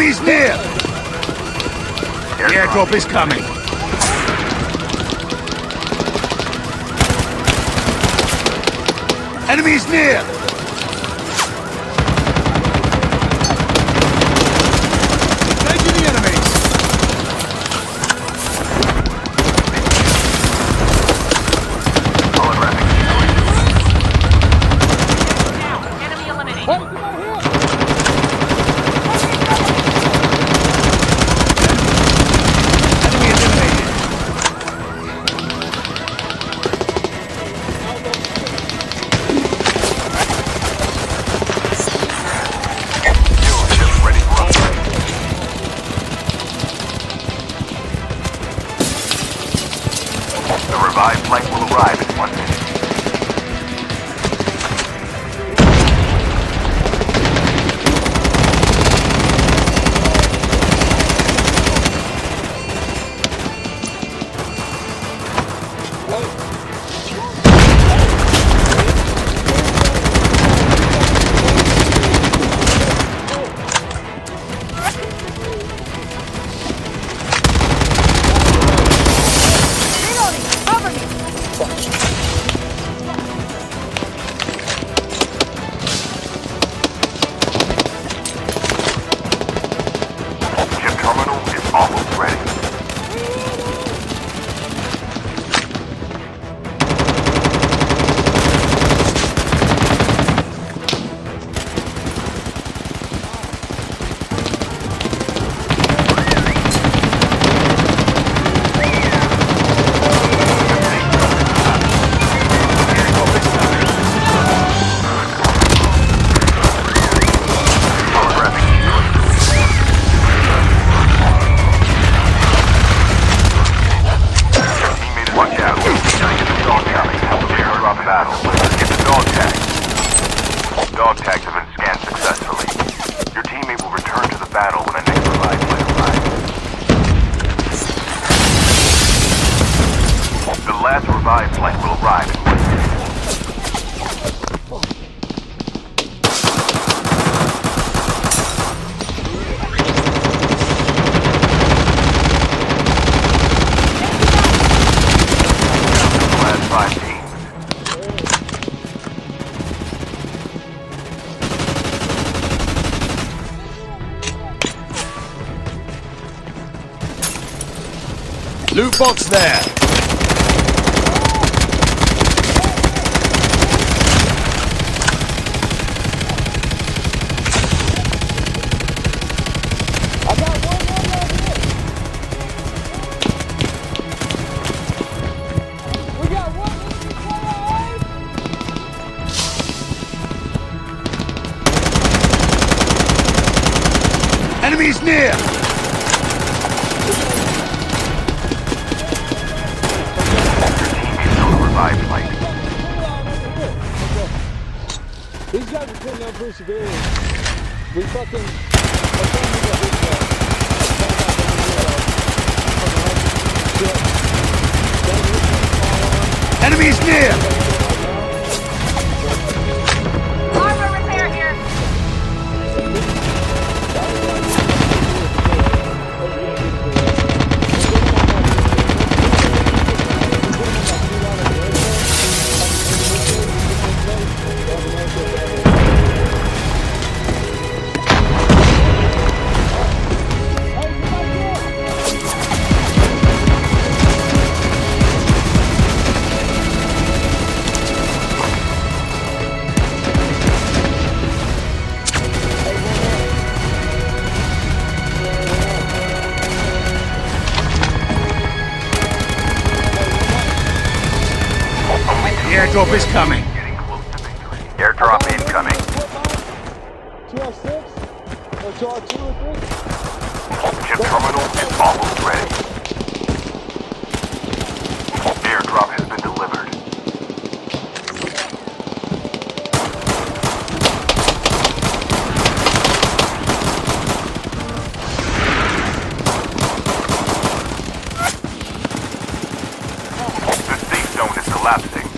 Enemies near! The airdrop is coming. Enemies near! Engaging the enemies! Enemy eliminated. The revived flight will arrive in 1 minute. Dog tags have been scanned successfully. Your teammate will return to the battle when the next revive flight arrives. The last revive flight will arrive in 1 minute. Last 5 teams. Loot box there! Enemies near! These guys are putting up perseverance. We fucking... Enemies near! Armor repair here. The airdrop is coming. Getting close to victory. Airdrop incoming. 206? Or 202 or 3? Chip terminal is almost ready. Airdrop has been delivered. The safe zone is collapsing.